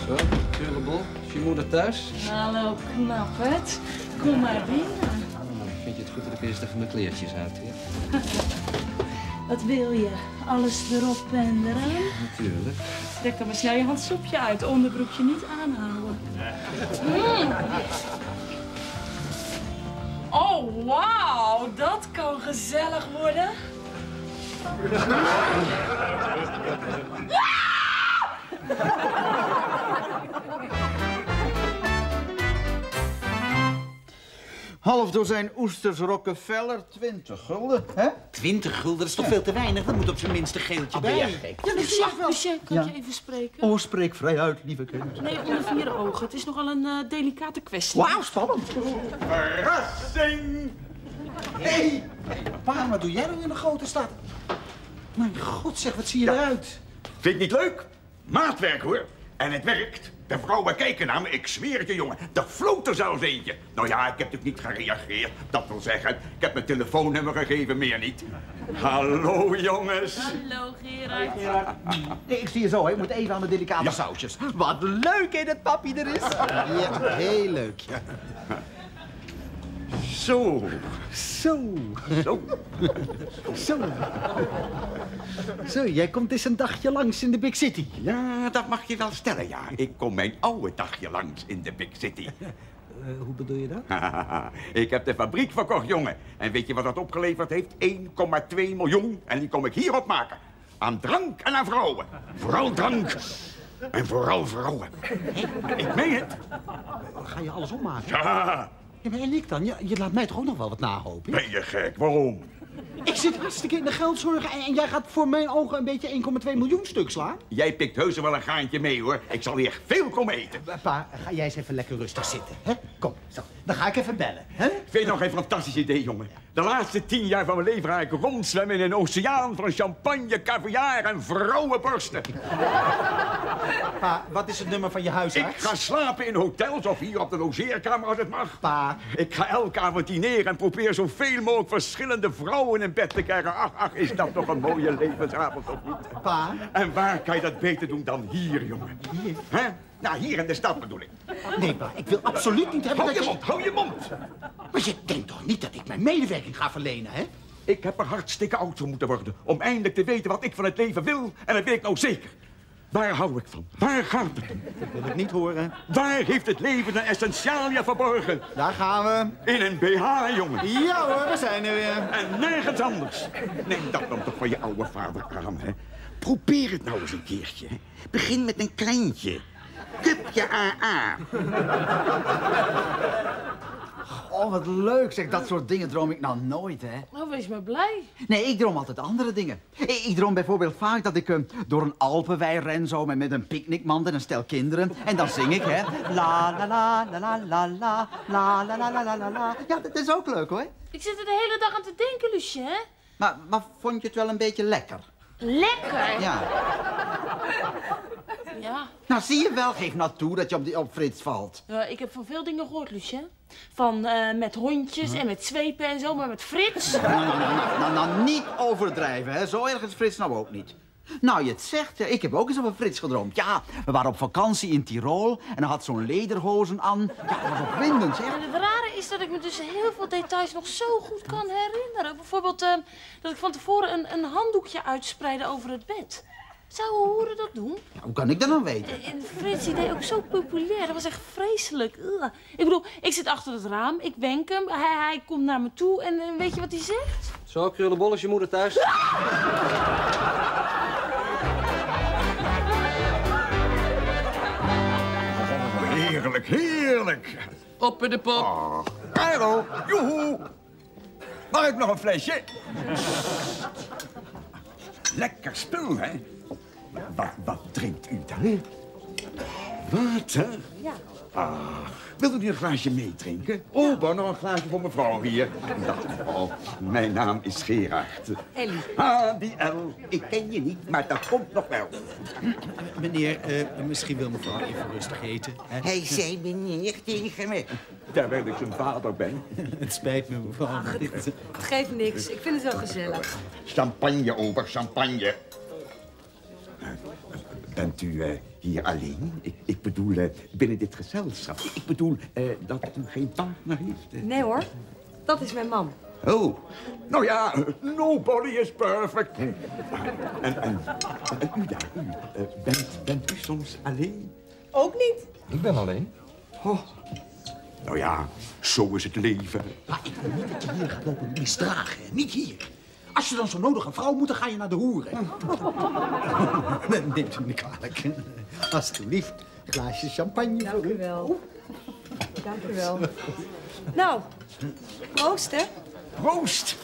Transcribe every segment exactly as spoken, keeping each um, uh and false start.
Zo, Krullenbol, is je moeder thuis? Hallo, knappert. Kom maar binnen. Oh, vind je het goed dat ik eerst even mijn kleertjes uit hier? Wat wil je? Alles erop en eraan? Natuurlijk. Trek dan maar snel je handsoepje uit. Onderbroekje niet aanhouden. Mm. Oh, wauw. Dat kan gezellig worden. Half dozijn oesters Rockefeller, twintig gulden, hè? twintig gulden, dat is toch veel te weinig? Dat moet op zijn minst een geeltje bij. Ja, Lucie, Lucie, kan Ja. ik je even spreken? Oh, spreek vrij uit, lieve kind. Nee, onder vier ogen. Het is nogal een uh, delicate kwestie. Wauw, spannend. Verrassing! Hé, hey. Pa, wat doe jij nou in de grote stad? Mijn god, zeg, wat zie je eruit? Vind je het niet leuk? Maatwerk, hoor. En het werkt. De vrouwen kijken naar me, ik zweer het je, jongen. Er floot er zelfs eentje. Nou ja, ik heb natuurlijk niet gereageerd. Dat wil zeggen, ik heb mijn telefoonnummer gegeven, meer niet. Hallo, jongens. Hallo, Gerard. Nee, ik zie je zo, hè. Ik moet even aan de delicate Ja. sausjes. Wat leuk, hè, dat papi er is. Ja, heel leuk, ja. Zo. Zo. Zo. Zo. Zo, jij komt eens een dagje langs in de Big City. Ja, dat mag je wel stellen, ja. Ik kom mijn oude dagje langs in de Big City. Uh, hoe bedoel je dat? Ik heb de fabriek verkocht, jongen. En weet je wat dat opgeleverd heeft? één komma twee miljoen. En die kom ik hier opmaken. Aan drank en aan vrouwen. Vooral drank. En vooral vrouwen. Ik meen het. Ga je alles opmaken? Ja. Ja, maar en ik dan? Je, je laat mij toch ook nog wel wat nahopen? Ben je gek? Waarom? Ik zit hartstikke in de geldzorgen en, en jij gaat voor mijn ogen een beetje één komma twee miljoen stuk slaan? Jij pikt heus wel een gaantje mee, hoor. Ik zal hier veel komen eten. Pa, ga jij eens even lekker rustig zitten, hè? Kom, zo. Dan ga ik even bellen, hè? Vind je nog geen fantastisch idee, jongen? De laatste tien jaar van mijn leven ga ik rondzwemmen in een oceaan van champagne, caviar en vrouwenborsten. Pa, wat is het nummer van je Ik huisarts? ga slapen in hotels of hier op de logeerkamer als het mag. Pa. Ik ga elke avond dineren en probeer zoveel mogelijk verschillende vrouwen in bed te krijgen. Ach, ach, is dat toch een mooie levensavond of niet? Pa. En waar kan je dat beter doen dan hier, jongen? Hier? Hè? Nou, hier in de stad bedoel ik. Nee, pa, ik wil absoluut niet hebben Hou dat je mond, hou je mond. Maar je denkt toch niet dat ik mijn medewerking ga verlenen, hè? Ik heb er hartstikke oud voor moeten worden om eindelijk te weten wat ik van het leven wil. En dat weet ik nou zeker. Waar hou ik van? Waar gaat het om? Dat wil ik niet horen. Waar heeft het leven een essentialia verborgen? Daar gaan we. In een B H, jongen. Ja hoor, we zijn er weer. En nergens anders. Neem dat dan toch van je oude vader aan, hè. Probeer het nou eens een keertje. Hè. Begin met een kleintje. Cupje A A. Oh, wat leuk, zeg. Dat soort dingen droom ik nou nooit, hè? Nou, wees maar blij. Nee, ik droom altijd andere dingen. Ik, ik droom bijvoorbeeld vaak dat ik uh, door een Alpenwei ren zo met, met een picknickmand en een stel kinderen. En dan zing ik, hè. La la la la la la la la la la la la la la. Ja, dat is ook leuk, hoor. Ik zit er de hele dag aan te denken, Lucie, hè? Maar, maar vond je het wel een beetje lekker? Lekker. Ja. Ja. Nou, zie je wel, geef nou toe dat je op, die, op Frits valt. Ja, ik heb van veel dingen gehoord, Lucie. Van uh, met hondjes en met zwepen en zo, maar met Frits. Nou, nou, nou, nou, nou, niet overdrijven, hè. Zo erg is Frits nou ook niet. Nou, je het zegt, ja, ik heb ook eens over Frits gedroomd. Ja, we waren op vakantie in Tirol en hij had zo'n lederhozen aan. Ja, dat was opwindend, zeg. En het rare is dat ik me dus heel veel details nog zo goed kan herinneren. Bijvoorbeeld uh, dat ik van tevoren een, een handdoekje uitspreidde over het bed. Zouden hoeren dat doen? Ja, hoe kan ik dat nou weten? En Frits die deed ook zo populair. Dat was echt vreselijk. Ugh. Ik bedoel, ik zit achter het raam, ik wenk hem, hij, hij komt naar me toe en uh, weet je wat hij zegt? Zo, Krullenbol, is je moeder thuis? Heerlijk, heerlijk. Op in de pop. Oh, hallo, joehoe. Mag ik nog een flesje? Lekker spul, hè? Wat, wat drinkt u dan? Water? Ja. Ah, wilt u nu een glaasje meedrinken? Oh, maar nog een glaasje voor mevrouw hier. Dag mevrouw, mijn naam is Gerard. Ellie. Ah, die L. Ik ken je niet, maar dat komt nog wel. Meneer, uh, misschien wil mevrouw even rustig eten. Hè? Hij zei meneer tegen me. Terwijl ik zijn vader ben. Het spijt me, mevrouw. Het geeft niks. Ik vind het wel gezellig. Champagne, ober, champagne. bent u uh, hier alleen? Ik, ik bedoel, uh, binnen dit gezelschap. Ik bedoel uh, dat u geen partner heeft. Nee hoor, dat is mijn man. Oh, nou ja, nobody is perfect. En, en, en u daar, u, uh, bent, bent u soms alleen? Ook niet. Ik ben alleen. Oh. Nou ja, zo is het leven. Maar ik wil niet dat je hier gaat lopen misdragen. Niet hier. Als je dan zo nodig een vrouw moet, dan ga je naar de hoeren. Neemt u me kwalijk. Alsjeblieft, een glaasje champagne. Dank u wel. Dank u wel. Nou, proost hè. Proost.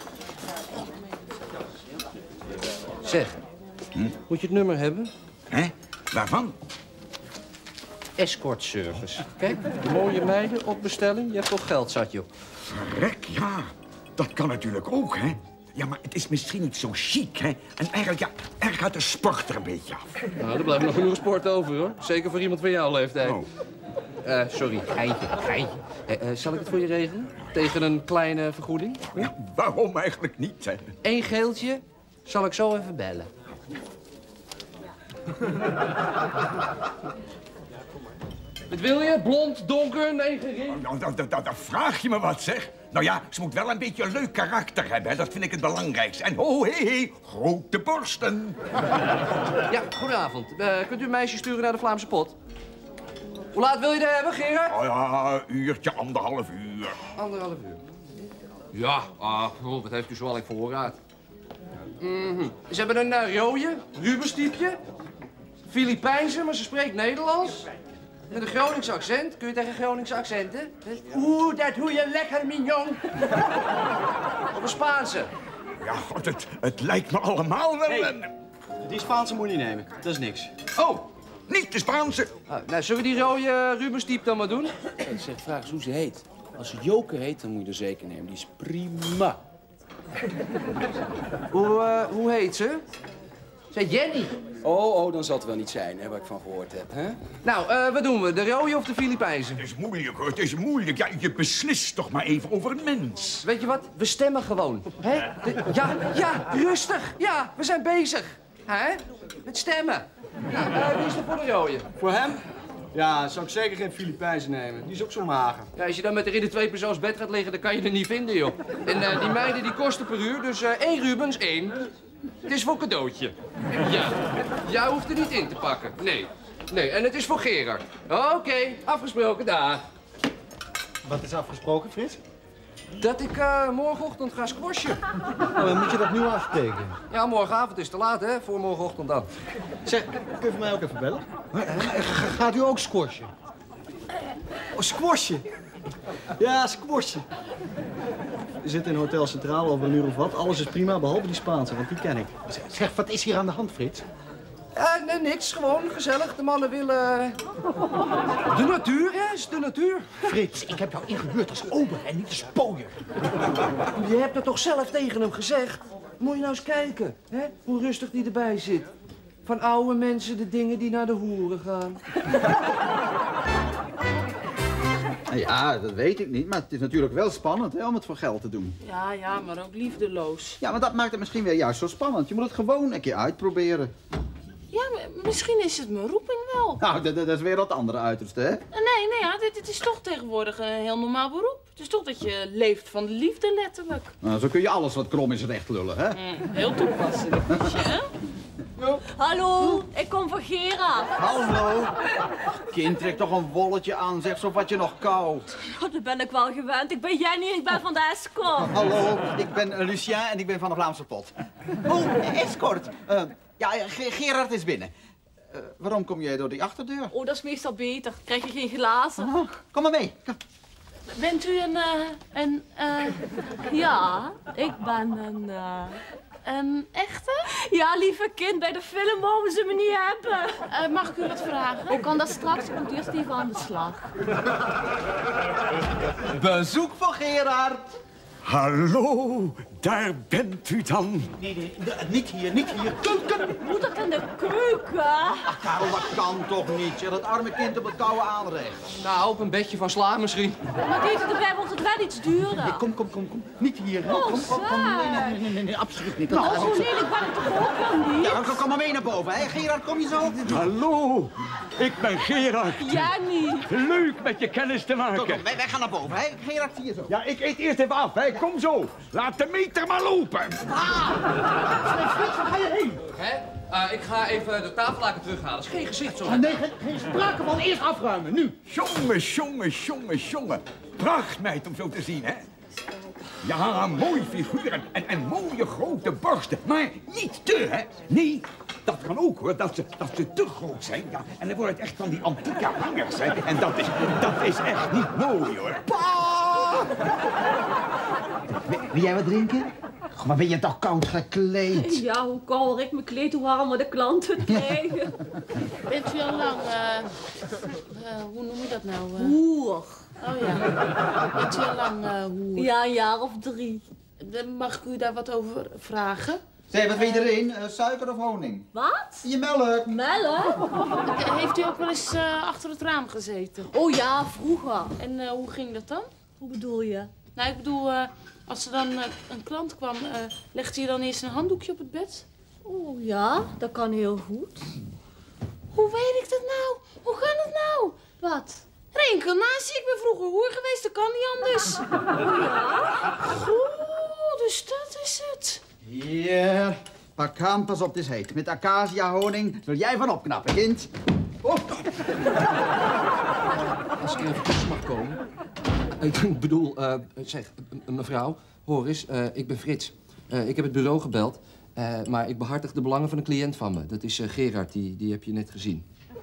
Zeg, hm? Moet je het nummer hebben? Hè? Waarvan? Escort service. Kijk, mooie meiden op bestelling. Je hebt toch geld zat, joh. Verrek, ja. Dat kan natuurlijk ook, hè. Ja, maar het is misschien niet zo chic, hè. En eigenlijk, ja, er gaat de sport er een beetje af. Nou, er blijft nog genoeg sport over, hoor. Zeker voor iemand van jouw leeftijd. Oh. Uh, sorry, geintje, geintje. Uh, uh, zal ik het voor je regelen? Tegen een kleine vergoeding? Hm? Ja, waarom eigenlijk niet, hè? Eén geeltje zal ik zo even bellen. Wat wil je? Blond, donker, negen ring? Nou, dan, dan, dan, dan vraag je me wat, zeg. Nou ja, ze moet wel een beetje een leuk karakter hebben, hè. Dat vind ik het belangrijkste. En ho, hé, hé, grote borsten. Ja, goedenavond. Uh, kunt u een meisje sturen naar de Vlaamse pot? Hoe laat wil je dat hebben, Gerard? Oh ja, een uurtje, anderhalf uur. Anderhalf uur. Ja, ah, oh, wat heeft u zoal in voorraad? Mm-hmm. Ze hebben een uh, rode, Rubenstypje, Filipijnse, maar ze spreekt Nederlands. Met een Gronings accent. Kun je tegen Gronings accenten? Oeh, dat hoe je lekker, mignon. Of een Spaanse. Ja, god, het, het lijkt me allemaal wel... Hey, die Spaanse moet je niet nemen. Dat is niks. Oh, niet de Spaanse. Ah, nou, zullen we die rode uh, Rubenstype dan maar doen? Ik zeg, vraag eens hoe ze heet. Als ze Joker heet, dan moet je er zeker nemen. Die is prima. Hoe, uh, hoe heet ze? Zij Jenny. Oh, oh, dan zal het wel niet zijn, hè, waar ik van gehoord heb, hè? Nou, uh, wat doen we? De rode of de Filipijnse? Het is moeilijk, hoor. Het is moeilijk. Ja, je beslist toch maar even over een mens. Weet je wat? We stemmen gewoon. Hè? De, ja, ja, rustig. Ja, we zijn bezig. Hè? Met stemmen. Nou, uh, wie is er voor de rode? Voor hem? Ja, zou ik zeker geen Filipijnse nemen. Die is ook zo mager. Ja, als je dan met haar in een tweepersoons bed gaat liggen, dan kan je er niet vinden, joh. En uh, die meiden die kosten per uur, dus uh, één Rubens, één. Het is voor cadeautje. Ja. Jij hoeft er niet in te pakken. Nee. Nee, en het is voor Gerard. Oké, okay, afgesproken, daar. Wat is afgesproken, Frits? Dat ik uh, morgenochtend ga squashen. Nou, dan moet je dat nu aftekenen. Ja, morgenavond is te laat, hè? Voor morgenochtend dan. Zeg, kun je voor mij ook even bellen? Gaat u ook squashen? Oh, squashen? Ja, squashen. We zitten in Hotel Centraal over een uur of wat. Alles is prima, behalve die Spaanse, want die ken ik. Zeg, wat is hier aan de hand, Frits? Ja, nee, niks. Gewoon gezellig. De mannen willen... De natuur, hè? Is de natuur. Frits, ik heb jou ingehuurd als ober en niet als pooier. Je hebt het toch zelf tegen hem gezegd? Moet je nou eens kijken, hè? Hoe rustig die erbij zit. Van oude mensen de dingen die naar de hoeren gaan. Ja, dat weet ik niet, maar het is natuurlijk wel spannend hè, om het voor geld te doen. Ja, ja, maar ook liefdeloos. Ja, maar dat maakt het misschien weer juist zo spannend. Je moet het gewoon een keer uitproberen. Ja, maar misschien is het mijn roeping wel. Nou, dat, dat is weer dat andere uiterste, hè? Nee, nee, ja, dit, dit is toch tegenwoordig een heel normaal beroep. Het is toch dat je leeft van de liefde, letterlijk. Nou, zo kun je alles wat krom is recht lullen, hè? Mm, heel toepasselijk, hè? Hallo, ik kom van Gerard. Hallo. Kind, trek toch een wolletje aan, zeg, zo wat je nog koud. Oh, dat ben ik wel gewend. Ik ben Jenny en ik ben van de escort. Hallo, ik ben Lucien en ik ben van de Vlaamse pot. Oh, escort. Uh, ja, Ge Gerard is binnen. Uh, waarom kom jij door die achterdeur? Oh, dat is meestal beter. Krijg je geen glazen. Oh, kom maar mee. Kom. Bent u een, uh, een, uh, Ja, ik ben een... Uh... een echte? Ja, lieve kind, bij de film mogen ze me niet hebben. Uh, mag ik u wat vragen? Ik kan dat straks, ik moet eerst even aan de slag. Bezoek voor Gerard. Hallo, daar bent u dan. Nee, nee, niet hier, niet hier. Keuken! Moet dat in de keuken? roken. Ach, Karel, dat kan toch niet? Zeg, dat arme kind op het koude aanrecht. Nou, op een bedje van sla misschien. Maar deze erbij wordt het wel iets duurder. Nee, kom, kom, kom, kom. Niet hier. Oh, kom, kom, kom. Nee, nee, nee, nee, nee, nee, absoluut niet. Nou, zo lelijk ben ik toch ook wel niet? Ja, kom maar mee naar boven, hè? Gerard, kom je zo? Hallo, ik ben Gerard. Ja, niet. Leuk met je kennis te Kom, maken. kom, wij, wij gaan naar boven, hè? Gerard, hier zo. Ja, ik eet eerst even af, hè. Kom zo. Laat de meter maar lopen. Frits, waar ga je heen? Hè? Uh, ik ga even de tafellaken terughalen. Is geen gezicht zo. Ah, nee, geen, geen sprake van. Eerst afruimen, nu. Jongen, jongen, jongen, jongen. Prachtmeid om zo te zien, hè. Ja, een mooi figuur en, en, en mooie grote borsten. Maar niet te, hè. Nee, dat kan ook, hoor. Dat ze, dat ze te groot zijn. Ja. En dan wordt het echt van die antieke hangers, hè. En dat is, dat is echt niet mooi, hoor. Wil jij wat drinken? Goh, maar ben je toch koud gekleed? Ja, hoe kouder ik me kleed, hoe warmer de klanten het krijgen. Bent u al lang, eh, uh, hoe noem je dat nou? Uh... Hoer. Oh ja. Bent u al lang uh, hoer? Ja, een jaar of drie. Mag ik u daar wat over vragen? Zeg, wat wil je erin? Uh, suiker of honing? Wat? Je melk. Melk? Heeft u ook wel eens uh, achter het raam gezeten? Oh ja, vroeger. En uh, hoe ging dat dan? Hoe bedoel je? Nou, ik bedoel, uh, als er dan uh, een klant kwam, uh, legde je dan eerst een handdoekje op het bed? Oh ja, dat kan heel goed. Hoe weet ik dat nou? Hoe kan het nou? Wat? Reïncarnatie, ik ben vroeger hoer geweest, dat kan niet anders. Oh ja? Goed, dus dat is het. Hier, pak aan, pas op, het is heet. Met acacia honing zul jij van opknappen, kind. Oh. Als ik even tussen mag komen. Ik bedoel, uh, zeg, mevrouw, hoor eens, uh, ik ben Frits. Uh, ik heb het bureau gebeld, uh, maar ik behartig de belangen van een cliënt van me. Dat is uh, Gerard, die, die heb je net gezien.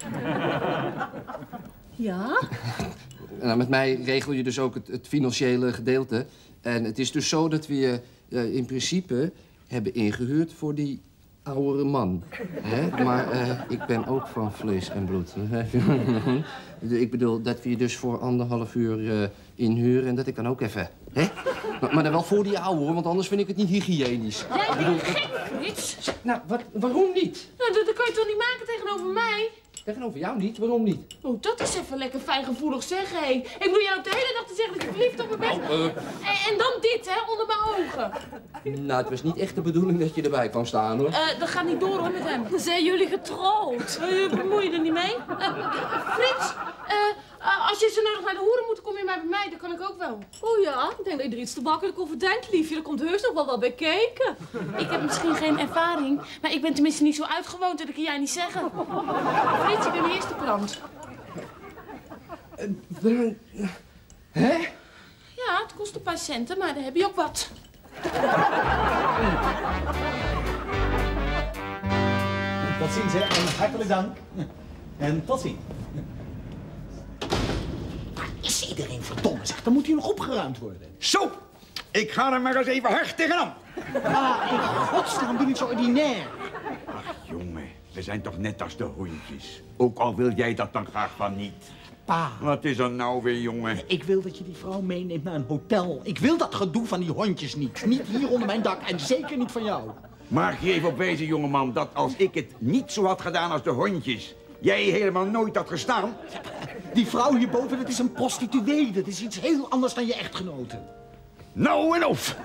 Ja? Nou, met mij regel je dus ook het, het financiële gedeelte. En het is dus zo dat we je uh, in principe hebben ingehuurd voor die oudere man. Hè? Maar uh, ik ben ook van vlees en bloed. Ik bedoel, dat we je dus voor anderhalf uur uh, inhuren en dat ik dan ook even... Hè? Maar, maar dan wel voor die ouwe, hoor, want anders vind ik het niet hygiënisch. Jij Ik bedoel, bent gek, Frits. Nou, wat, waarom niet? Nou, dat, dat kan je toch niet maken tegenover mij? Tegenover jou niet, waarom niet? Oh, dat is even lekker fijngevoelig zeggen, hé. Ik bedoel, jij loopt de hele dag te zeggen dat je verliefd op me bent. Nou, uh... en, en dan dit, hè, onder mijn ogen. Nou, het was niet echt de bedoeling dat je erbij kwam staan, hoor. Uh, dat gaat niet door, hoor, met hem. Zijn jullie getrouwd? Uh, bemoei je er niet mee? Uh, Frits, uh, uh, als je zo nodig naar de hoeren moet, kom je maar bij mij. Dat kan ik ook wel. Oh ja, ik denk dat je er iets te makkelijk over denkt, liefje. Er komt heus nog wel wat bij kijken. Ik heb misschien geen ervaring, maar ik ben tenminste niet zo uitgewoond, dat kan jij niet zeggen. Frits, ik ben de eerste klant. Uh, hè? Ja, het kost een paar centen, maar dan heb je ook wat. Tot ziens, hè. En hartelijk dank. En tot ziens. Waar is iedereen verdomme, zeg? Dan moet hier nog opgeruimd worden. Zo, ik ga er maar eens even hard tegenaan. Ah, in godsnaam, doe niet zo ordinair. Ach, jongen, we zijn toch net als de hondjes. Ook al wil jij dat dan graag van niet. Pa, Wat is er nou weer, jongen? ik wil dat je die vrouw meeneemt naar een hotel. Ik wil dat gedoe van die hondjes niet. Niet hier onder mijn dak en zeker niet van jou. Mag je even op wezen, jongeman, dat als ik het niet zo had gedaan als de hondjes, jij helemaal nooit had gestaan? Die vrouw hierboven, dat is een prostituee. Dat is iets heel anders dan je echtgenote. Nou en of!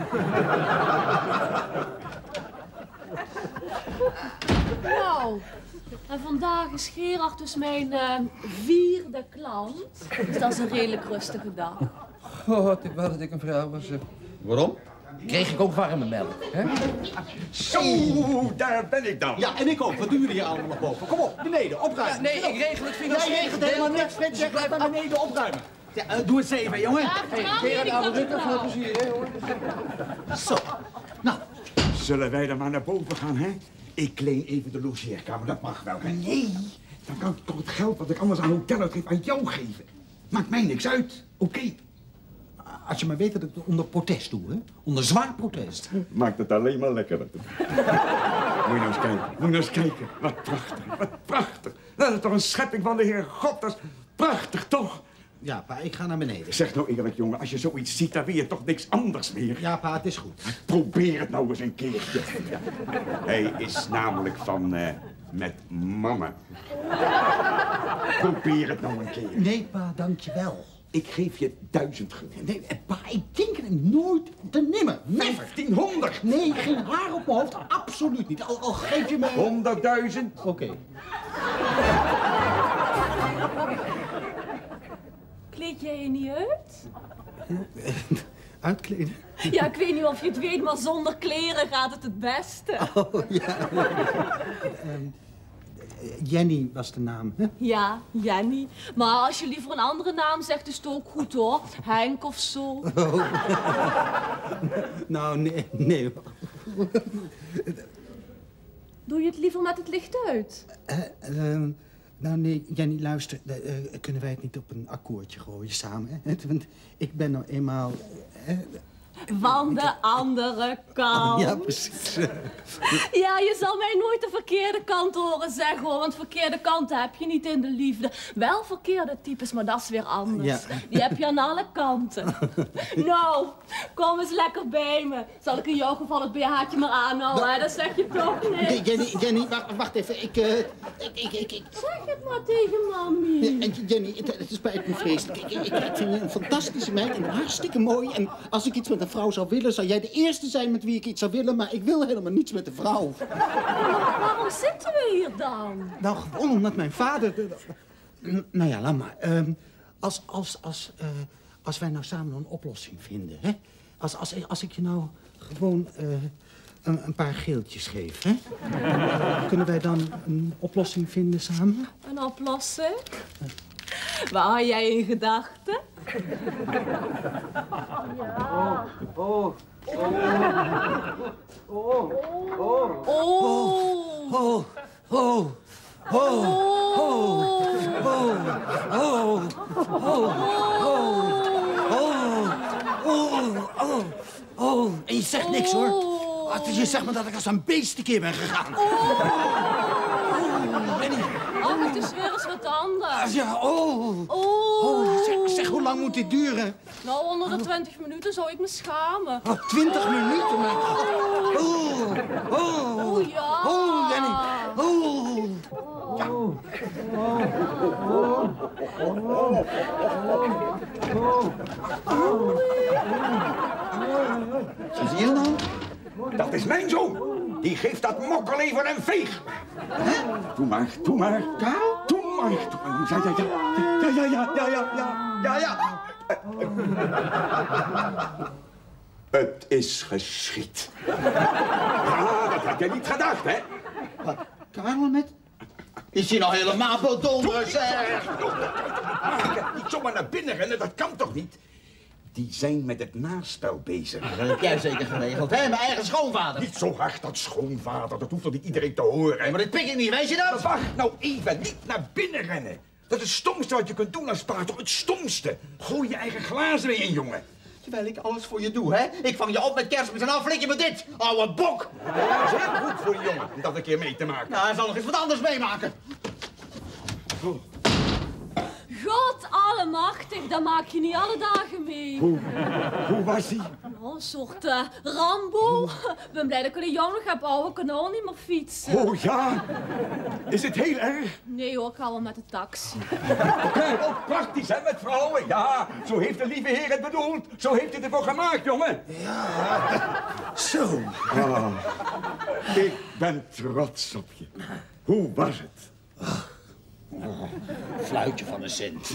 Nou, en vandaag is Gerard dus mijn uh, vierde klant. Dus dat is een redelijk rustige dag. God, ik wou dat ik een vrouw was. Waarom? Kreeg ik ook warme melk, hè? Zo, daar ben ik dan. Ja, en ik ook. Wat doen jullie hier allemaal nog boven? Kom op, beneden, opruimen. Nee, ik regel het financieel. Jij regelt helemaal niks, Frits. Jij blijft naar beneden opruimen. Ja, uh, doe het even, jongen. Hey, Gerard, oude Rutte, veel plezier, hè, hoor. Zo. Nou, Zullen wij dan maar naar boven gaan, hè? Ik leen even de logeerkamer, dat mag wel, hè? Nee. Dan kan ik toch het geld wat ik anders aan hotel uitgeef aan jou geven. Maakt mij niks uit, oké? Okay. als je maar weet dat ik het onder protest doe, hè? Onder zwaar protest. Maakt het alleen maar lekkerder. Moet je nou eens kijken, moet je nou eens kijken. Wat prachtig, wat prachtig. Dat is toch een schepping van de Heer God, dat is prachtig, toch? Ja, pa, ik ga naar beneden. Zeg nou eerlijk, jongen, als je zoiets ziet, dan wil je toch niks anders meer. Ja, pa, het is goed. Probeer het nou eens een keertje. Ja. Hij is namelijk van uh, met mama. Probeer het nou een keer. Nee, pa, dankjewel. Ik geef je duizend gulden. Nee, pa, ik denk er nooit te nimmer. Never. vijftienhonderd. Nee, geen haar op mijn hoofd. Absoluut niet. Al, al geef je me... honderdduizend. Oké. Okay. Kleed jij je niet uit? Uitkleden? Ja, ik weet niet of je het weet, maar zonder kleren gaat het het beste. Oh, ja. um, Jenny was de naam, hè? Ja, Jenny. Maar als je liever een andere naam zegt, is het ook goed, hoor. Henk of zo. Oh. Nou, nee, nee. Doe je het liever met het licht uit? Uh, uh, nou, nee, Jenny, luister. Uh, kunnen wij het niet op een akkoordje gooien samen, hè? Want ik ben nou eenmaal... Uh, Van de andere kant. Ja, precies. Ja, je zal mij nooit de verkeerde kant horen zeggen, hoor. Want verkeerde kanten heb je niet in de liefde. Wel verkeerde types, maar dat is weer anders. Ja. Die heb je aan alle kanten. Nou, kom eens lekker bij me. Zal ik in jouw geval het B H'tje maar aanhouden, nou, hè? Dat zeg je toch niet. Jenny, Jenny, wacht, wacht even. Ik, uh, ik, ik, ik, ik... Zeg het maar tegen mami. Ja, Jenny, het, het spijt me vreselijk. Ik, ik, ik vind je een fantastische meid en hartstikke mooi. En als ik iets met een vrouw zou willen, zou jij de eerste zijn met wie ik iets zou willen. Maar ik wil helemaal niets met de vrouw. Maar waarom zitten we hier dan? Nou, gewoon omdat mijn vader... Nou ja, laat maar. Um, als, als, als, uh, als wij nou samen een oplossing vinden, hè? Als, als, als ik je nou gewoon uh, een, een paar geeltjes geef, hè? Kunnen wij dan een oplossing vinden samen? Een oplossing? Waar had jij in gedachten? Ja. Oh, oh, oh, oh, oh, oh, oh, oh, oh, oh, oh, oh, oh, oh, en je zegt niks, hoor. Je zegt me dat ik als een beest een keer ben gegaan. Oh, het is weer eens wat anders. Ja, oh. Oh. oh zeg, zeg, hoe lang moet dit duren? Nou, onder de twintig minuten zou ik me schamen. Oh, twintig minuten? Maar... Oh, oh. Oh, ja. Oh, Jenny. Oh. Ja. Zie je nou? Dat is mijn zoon. Die geeft dat mokkel even een veeg. Hè? Doe maar, doe maar. Ja? Doe maar. Doe maar. Ja, ja, ja. Ja, ja, ja, ja, ja, ja, ja. Het is geschied. Ja, dat had jij niet gedacht, hè? Wat? Karel met? Is hij nou helemaal bedonderd, zeg? Niet zomaar naar binnen rennen, dat kan toch niet? Die zijn met het naspel bezig. Dat heb jij zeker geregeld, hè? Mijn eigen schoonvader. Niet zo hard, dat schoonvader. Dat hoeft toch niet iedereen te horen? Nee, maar dit pik ik niet, weet je dat? Maar wacht nou even, niet naar binnen rennen. Dat is het stomste wat je kunt doen als paard, toch het stomste. Gooi je eigen glazen weer in, jongen. Terwijl ik alles voor je doe, hè? Ik vang je op met Kerstmis en dan flik je me dit, ouwe bok. Ja, dat is heel goed voor die jongen, om dat een keer mee te maken. Nou, hij zal nog eens wat anders meemaken. God allemachtig, dat maak je niet alle dagen mee. Hoe, hoe was hij? Nou, een soort uh, Rambo. Ik ben blij dat ik een jou nog heb, ouwe. Ik kan al niet meer fietsen. Oh ja? Is het heel erg? Nee hoor, ik ga wel met de taxi. Kijk, ook praktisch hè, met vrouwen. Ja, zo heeft de lieve heer het bedoeld. Zo heeft hij ervoor gemaakt, jongen. Ja, zo. Ah, ik ben trots op je. Hoe was het? Oh, fluitje van een cent.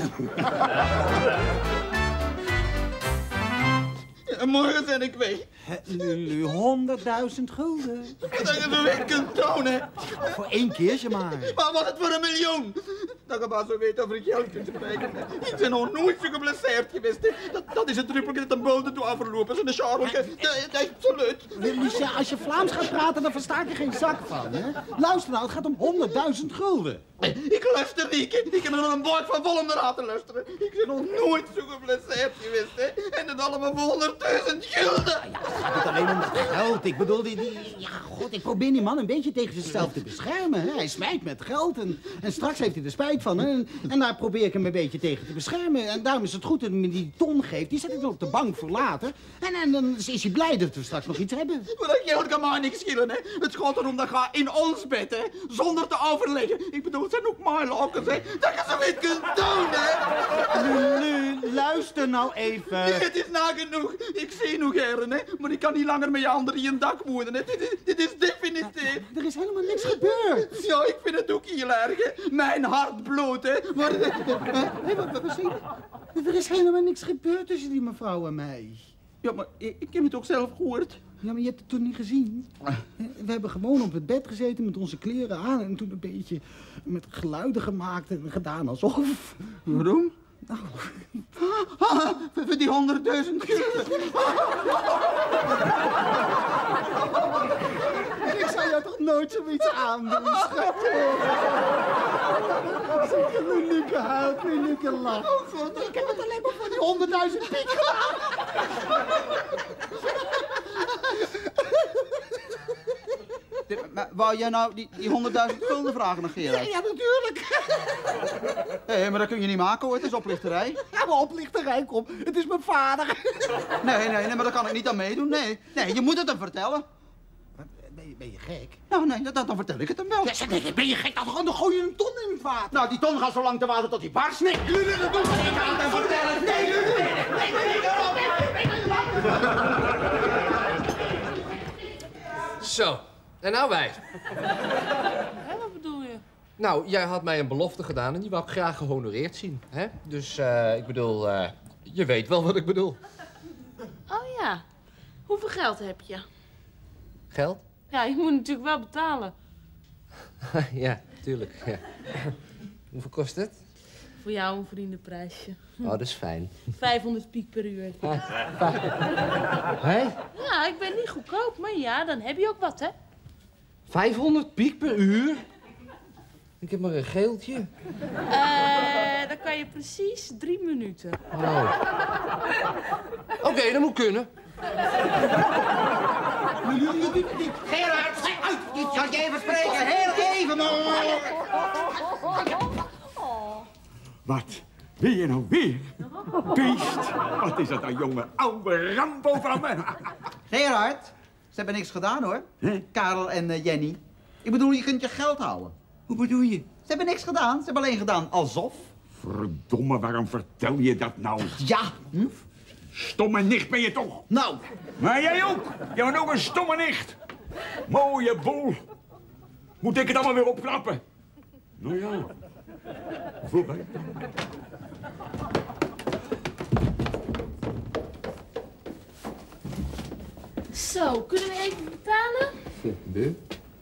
Ja, morgen ben ik weg. Lulu, honderdduizend gulden. Dat je zo weer kunt tonen. Voor één keertje maar. Maar wat het voor een miljoen? Dat je maar zo weet over geld kunt spreken. Ik ben nog nooit zo geblesseerd geweest. Dat, dat is het druppeltje dat een bolte toe afverlopen. Zo'n Charlesje. Absoluut. Lucia, als je Vlaams gaat praten, dan versta ik er geen zak van, hè? Luister nou, het gaat om honderdduizend gulden. Ik luister niet. Ik heb nog een woord van vol om naar te luisteren. Ik ben nog nooit zo geblesseerd geweest, hè. En dat allemaal voor honderdduizend gulden. gaat het alleen om dat geld. Ik bedoel, die, die, ja, god, ik probeer die man een beetje tegen zichzelf te beschermen. Hè? Hij smijt met geld en, en straks heeft hij er spijt van. Hè? En, en daar probeer ik hem een beetje tegen te beschermen. En daarom is het goed dat hij me die ton geeft. Die zet ik dan op de bank voor later. En, en dan is hij blij dat we straks nog iets hebben. Maar dat je kan maar niks schillen, hè. Het gaat erom dat je in ons bed, hè, zonder te overleggen. Ik bedoel, het zijn ook mijn lokkers, hè. Dat je zoiets kunt doen, hè. Lulu, luister nou even. Het is nagenoeg. Ik zie nog heren, hè. Maar ik kan niet langer met je handen in een dak wonen, hè. Dit is, dit is definitief. Er is helemaal niks gebeurd. Ja, ik vind het ook heel erg, hè. Mijn hart bloedt, hè. Maar... Hé, wat, wat, wat zie je? Er is helemaal niks gebeurd tussen die mevrouw en mij. Ja, maar ik, ik heb het ook zelf gehoord. Ja, maar je hebt het toen niet gezien. We hebben gewoon op het bed gezeten met onze kleren aan en toen een beetje met geluiden gemaakt en gedaan alsof. Waarom? Nou, Ah, voor die honderdduizend gulden. ik zou jou toch nooit zoiets aandoen, schatje. Luluke huilt, Luluke lacht. Oh god, ik heb het alleen maar voor die honderdduizend piek gedaan. Maar wou jij nou die, die honderdduizend gulden vragen nog, Gerard? Ja, ja, natuurlijk. Hé, maar dat kun je niet maken, hoor. Het is oplichterij. Ja, maar oplichterij, kom. Het is mijn vader. Nee, nee, nee, maar daar kan ik niet aan meedoen. Nee, nee, je moet het hem vertellen. Ben je, ben je gek? Nou, nee, dan, dan vertel ik het hem wel. Ja, zeg, nee, ben je gek? Dan, dan gooi je een ton in het water. Nou, die ton gaat zo lang te water tot hij barst. Nee, Lulu, dat doe ik niet. Ik ga het hem vertellen. Nee, Lulu. Nee, nee, nee, Zo, en nou wij. Hè, wat bedoel je? Nou, jij had mij een belofte gedaan en die wou ik graag gehonoreerd zien. Hè? Dus uh, ik bedoel, uh, je weet wel wat ik bedoel. Oh ja. Hoeveel geld heb je? Geld? Ja, je moet natuurlijk wel betalen. Ja, tuurlijk. Ja. Hoeveel kost het? Voor jou een vriendenprijsje. Oh, dat is fijn. vijfhonderd piek per uur. Hé? Ja, ik ben niet goedkoop, maar ja, dan heb je ook wat, hè? vijfhonderd piek per uur? Ik heb maar een geeltje. Eh, dan kan je precies drie minuten. Oh. Oké, okay, dat moet kunnen. Gerard, schrijf uit. Ik zal je even spreken. Heel even, man. Wat? Wil je nou weer? Beest. Wat is dat nou, jongen? Oude Rambo van me. Gerard, ze hebben niks gedaan, hoor. Hè? Karel en uh, Jenny. Ik bedoel, je kunt je geld houden. Hoe bedoel je? Ze hebben niks gedaan. Ze hebben alleen gedaan alsof. Verdomme, waarom vertel je dat nou? Ja. Hm? Stomme nicht ben je toch? Nou. Maar jij ook. Jij bent ook een stomme nicht. Mooie boel. Moet ik het allemaal weer opknappen? Nou ja. Voorbij. Zo, kunnen we even betalen? De?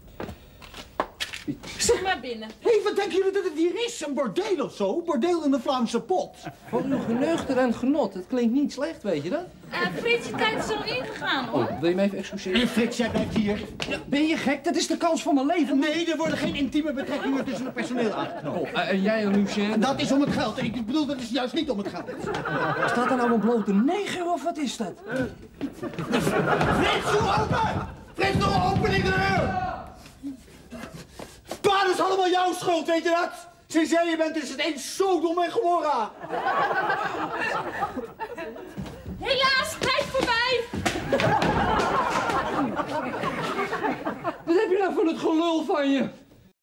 Kom maar binnen. Hé, hey, wat denken jullie dat het hier is? Een bordeel of zo? Bordeel in de Vlaamse pot. Voor uw geneugde en genot. Het klinkt niet slecht, weet je dat? Uh, Frits, je tijd is al ingegaan, hoor. Oh, wil je me even excuseren? En Frits, jij blijft hier. Ja, ben je gek? Dat is de kans van mijn leven. Nee, er worden geen intieme betrekkingen tussen het personeel aangeknoopt. Oh, uh, en jij en Lucien? Dat is om het geld. Ik bedoel, dat is juist niet om het geld. Staat er nou een blote neger of wat is dat? Frits, doe open! Frits, doe open in de deur! Pa, dat is allemaal jouw schuld, weet je dat? Sinds jij je bent, is het eens Sodom en Gomorra. Helaas, tijd voorbij. Wat heb je nou van het gelul van je?